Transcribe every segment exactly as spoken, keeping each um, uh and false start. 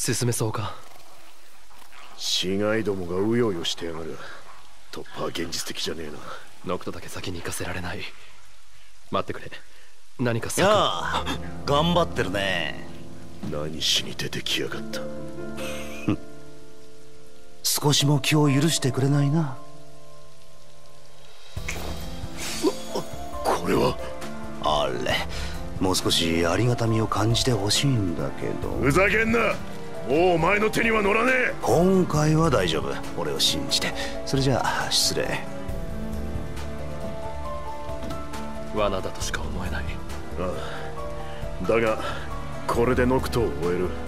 進めそうか。 死骸どもがうようよしてやがる。突破は現実的じゃねえな。 ノクトだけ先に行かせられない。待ってくれ。何か策。 やあ、頑張ってるね。 何しに出てきやがった。 少しも気を許してくれないな。 これはあれ、もう少しありがたみを感じてほしいんだけど。 ふざけんな。もうお前の手には乗らねえ。 今回は大丈夫。俺を信じて。それじゃあ失礼。 罠だとしか思えない。 ああ、だがこれでノクトを終える。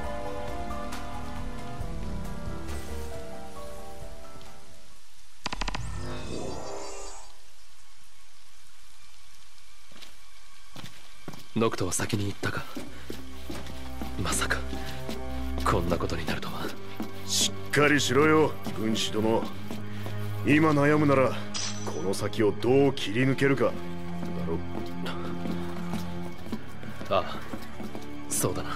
ノクトは先に行ったか。まさかこんなことになるとは。 しっかりしろよ軍師殿。今悩むならこの先をどう切り抜けるかだろ。 ああ、そうだな。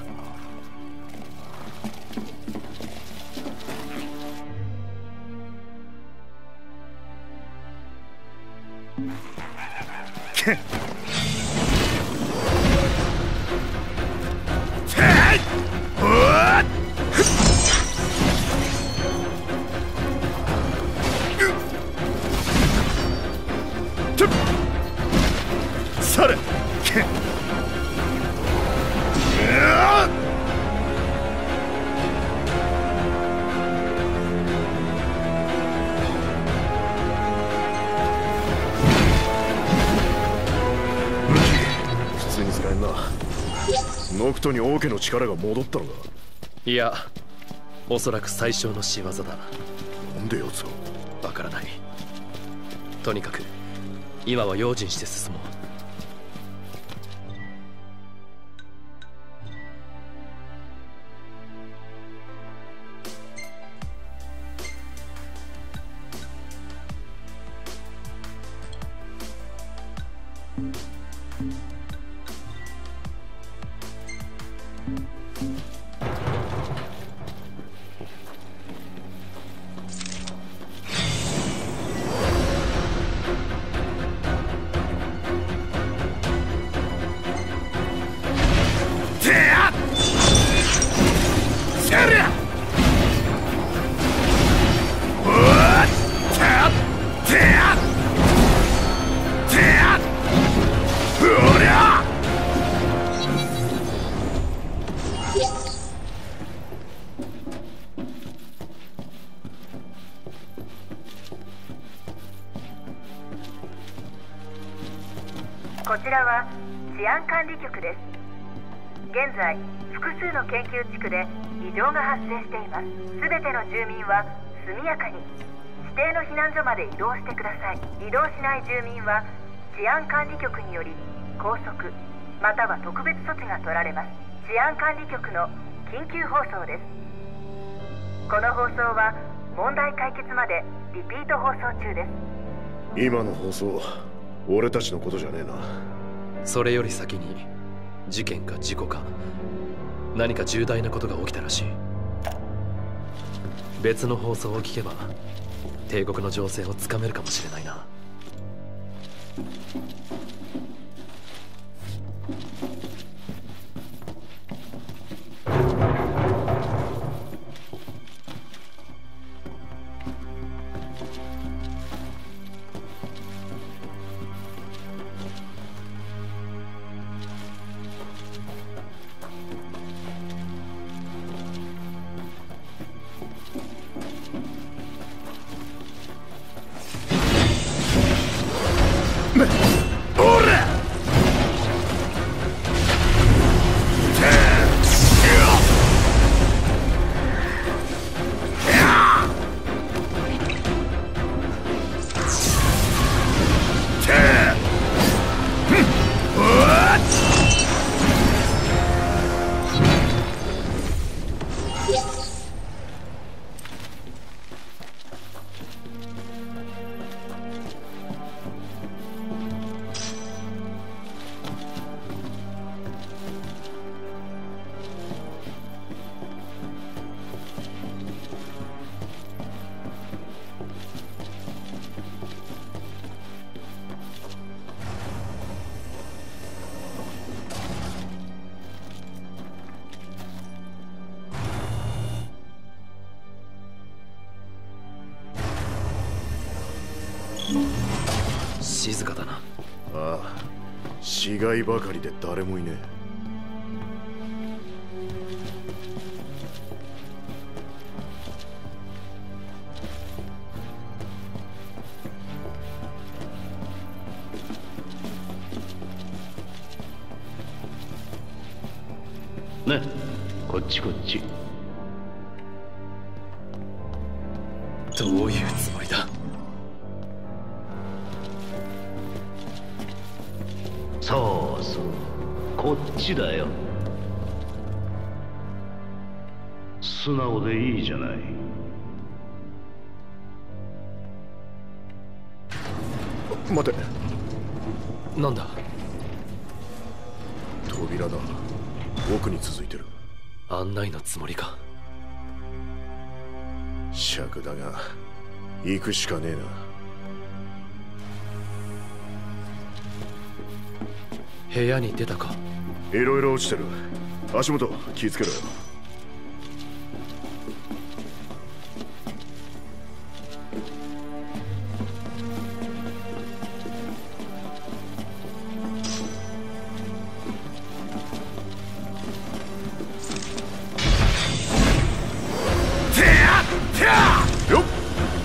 それノクトに王家の力が戻ったのか。 いや、おそらく最小の仕業だ。 なんで奴を。 わからない。とにかく今は用心して進もう。 こちらは治安管理局です。現在複数の研究地区で異常が発生しています。すべての住民は速やかに指定の避難所まで移動してください。移動しない住民は治安管理局により拘束または特別措置が取られます。治安管理局の緊急放送です。この放送は問題解決までリピート放送中です。 今の放送俺たちのことじゃねえな。 それより先に事件か事故か何か重大なことが起きたらしい。別の放送を聞けば帝国の情勢をつかめるかもしれないな。 静かだな。 ああ、死骸ばかりで誰もいねえ。ね、こっちこっち。 どういうつもりだ。 そうそう、こっちだよ。素直でいいじゃない。 待て。 なんだ。 扉だ。奥に続いてる。 案内のつもりか。 尺だが行くしかねえな。 部屋に出たか。 いろいろ落ちてる。足元気をつけろよ。よっ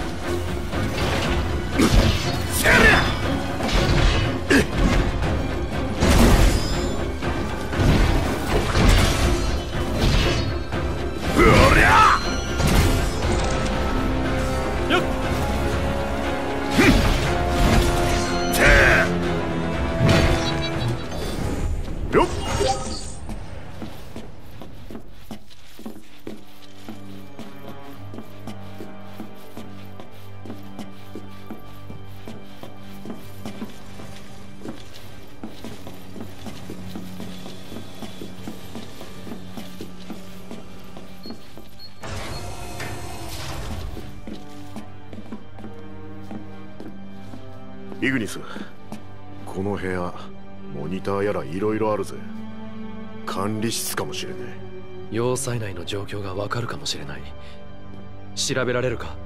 イグニス、この部屋モニターやらいろいろあるぜ。管理室かもしれねえ。要塞内の状況がわかるかもしれない。調べられるか。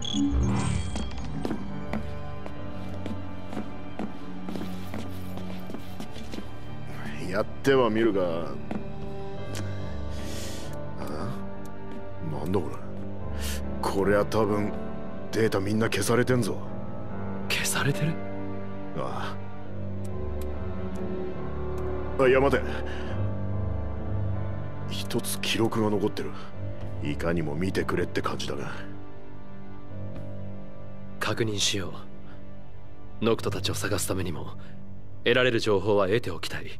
やってはみるが、あ、なんだこれ。こりゃ多分データみんな消されてんぞ。 消されてる？ ああ。あ、いや待て。一つ記録が残ってる。いかにも見てくれって感じだが。 確認しよう。ノクトたちを探すためにも得られる情報は得ておきたい。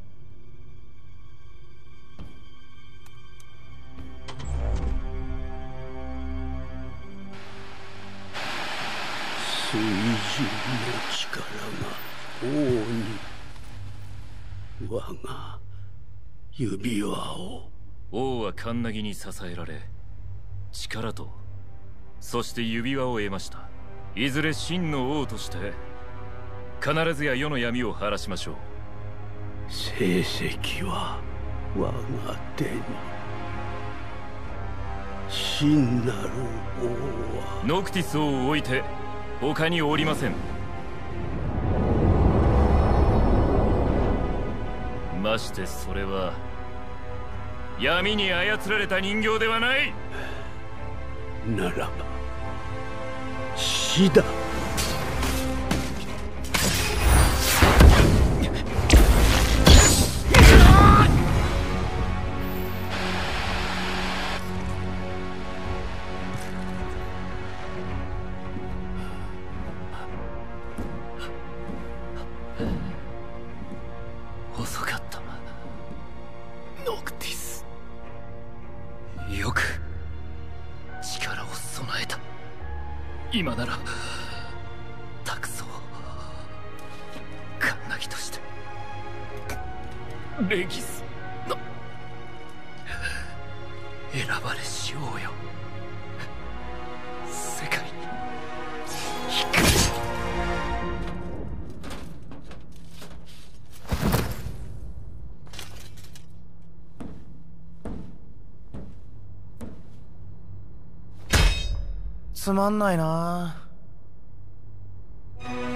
水神の力が王に我が指輪を。 王はカンナギに支えられ力とそして指輪を得ました。いずれ真の王として必ずや世の闇を晴らしましょう。 成績は我が手に。真なる王はノクティスを置いて他におりません。ましてそれは闇に操られた人形ではない。 ならば死だ。 遅かった。ノクティス、よく力を備えた。今なら託そう。カンナギとしてレギスの選ばれし王よ。世界に光。 つまんないな。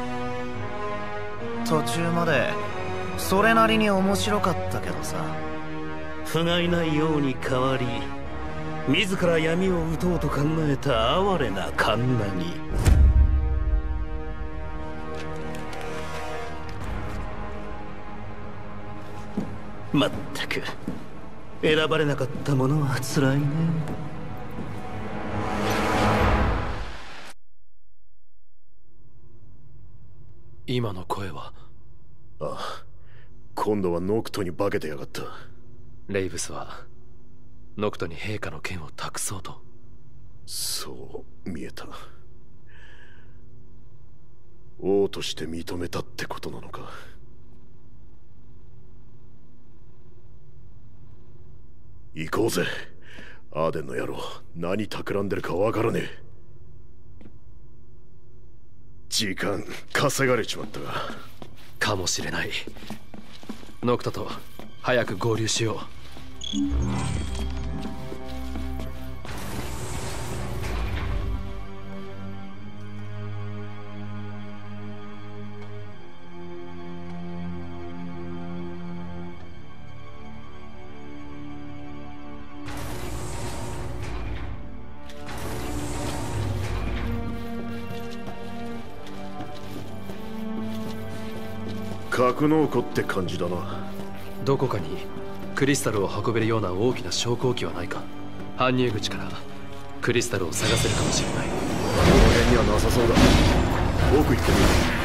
途中までそれなりに面白かったけどさ。 不甲斐ないように変わり、自ら闇を打とうと考えた哀れなカンナギ。まったく選ばれなかったものはつらいね。 今の声は？ ああ、今度はノクトに化けてやがった。 レイブスはノクトに陛下の剣を託そうと。 そう見えた。王として認めたってことなのか。行こうぜ。アーデンの野郎、何企んでるかわからねえ。時間稼がれちまったが。 かもしれない。ノクトと早く合流しよう。 格納庫って感じだな。 どこかにクリスタルを運べるような大きな昇降機はないか。搬入口からクリスタルを探せるかもしれない。 この辺にはなさそうだ。奥行ってみる。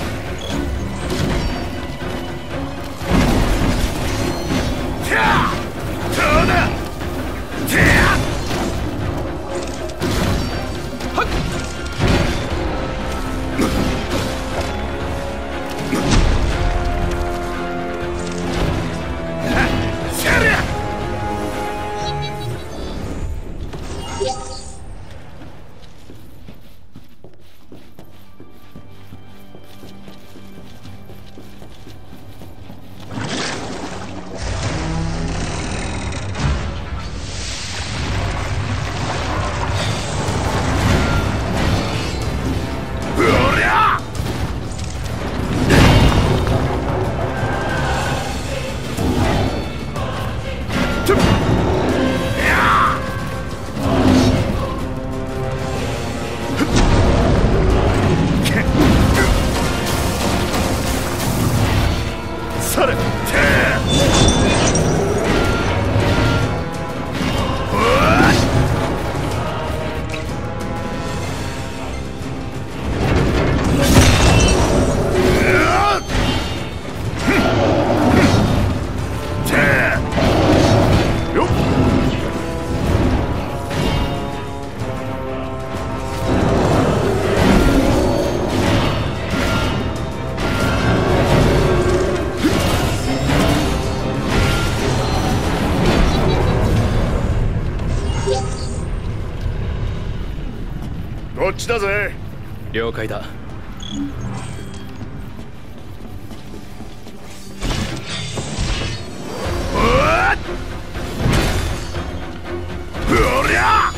こっちだぜ。 了解だ。 おりゃ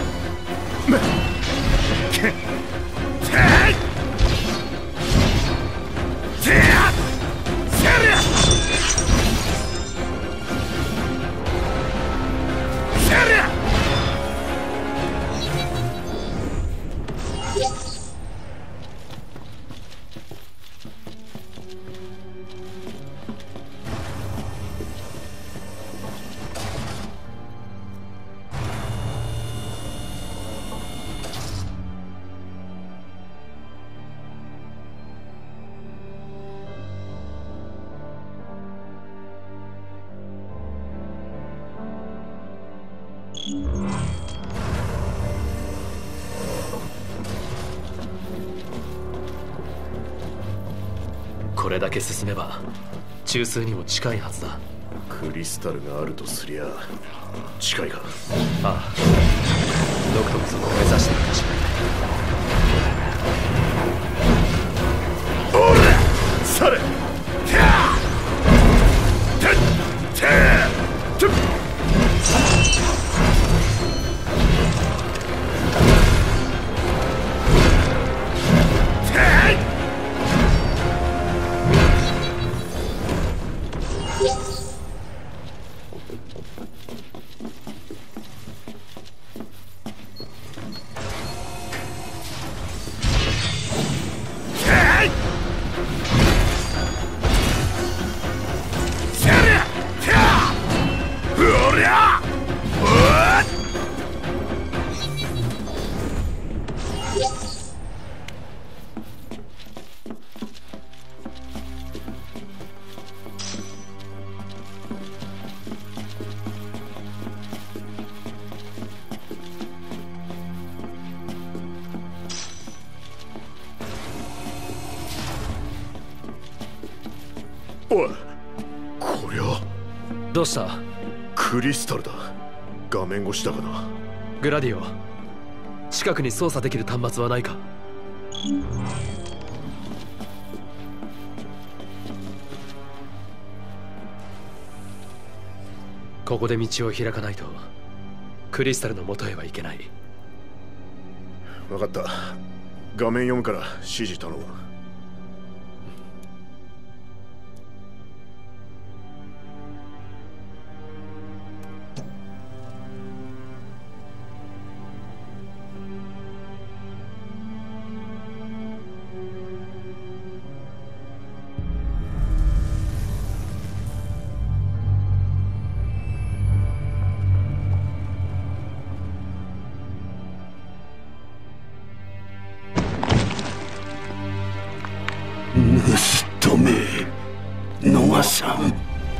これだけ進めば中枢にも近いはずだ。 クリスタルがあるとすりゃ近いか。 ああ、ノクトもそこを目指してるかもしれない。 おらそれおい、こりゃどうした？ クリスタルだ。画面越しだかな。 グラディオ、近くに操作できる端末はないか？ここで道を開かないとクリスタルの元へは行けない。 分かった。画面読むから指示頼む。 盗め、ノアさん。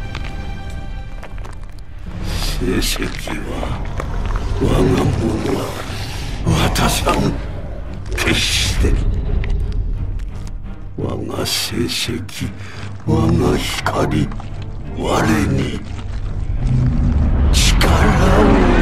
成績は我が物は渡さん。決して我が成績、我が光、我に力を。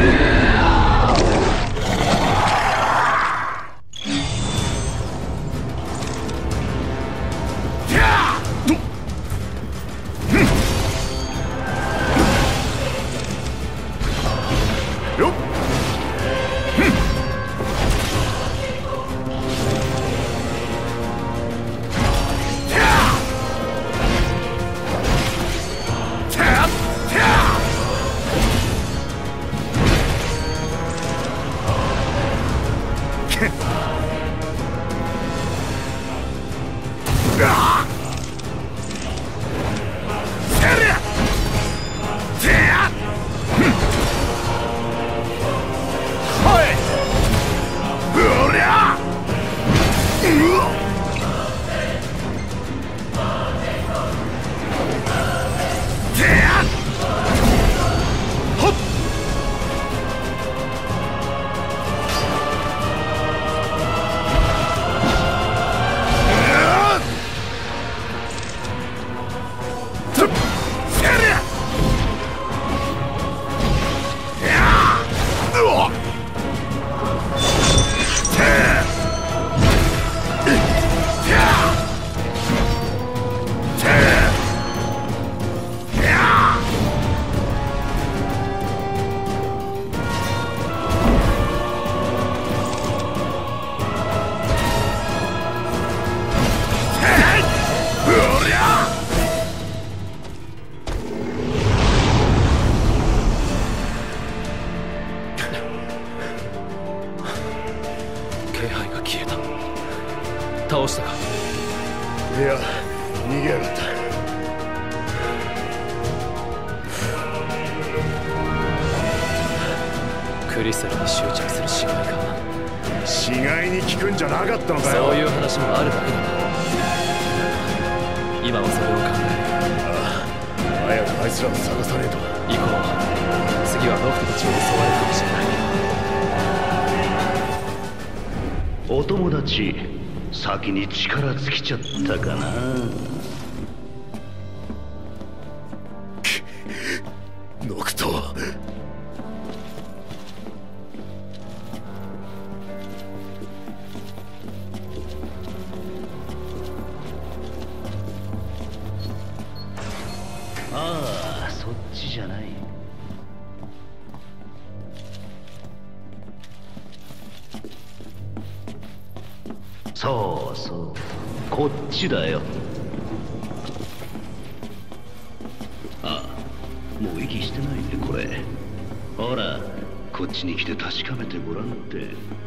倒したか？ いや、逃げやがった。 クリスタルに執着する死骸か。 死骸に効くんじゃなかったのかよ。 そういう話もあるだけだな。今はそれを考える。 ああ、早くあいつらを探さねえと。 行こう。次はノクトたちを襲われるかもしれない。 お友達、先に力尽きちゃったかな。 ノクト。 ああ、そっちじゃない。そうそう、こっちだよ。あ、もう息してないねこれ。ほら、こっちに来て確かめてごらんって。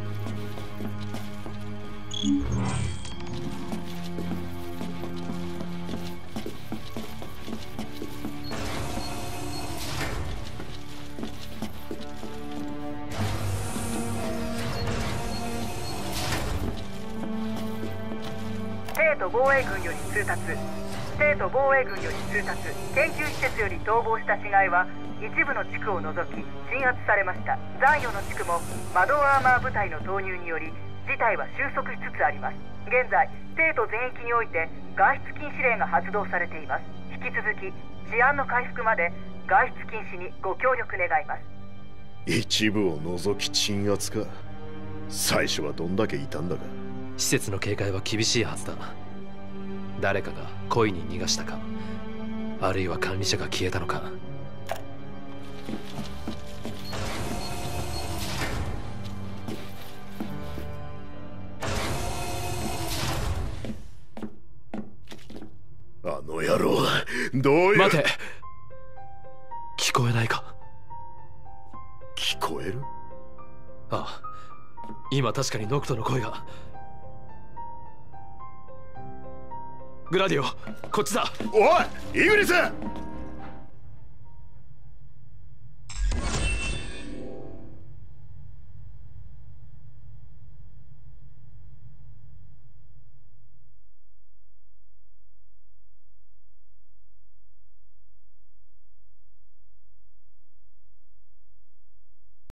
帝都防衛軍より通達。帝都防衛軍より通達。研究施設より逃亡した死骸は一部の地区を除き鎮圧されました。残余の地区もマドアーマー部隊の投入により事態は収束しつつあります。現在帝都全域において外出禁止令が発動されています。引き続き治安の回復まで外出禁止にご協力願います。 一部を除き鎮圧か。最初はどんだけいたんだか。 施設の警戒は厳しいはずだ。誰かが故意に逃がしたか、あるいは管理者が消えたのか。 あの野郎、どういう。 待て、聞こえないか。 聞こえる？ ああ、今確かにノクトの声が。グラディオ、こっちだ。 おい、イグニス！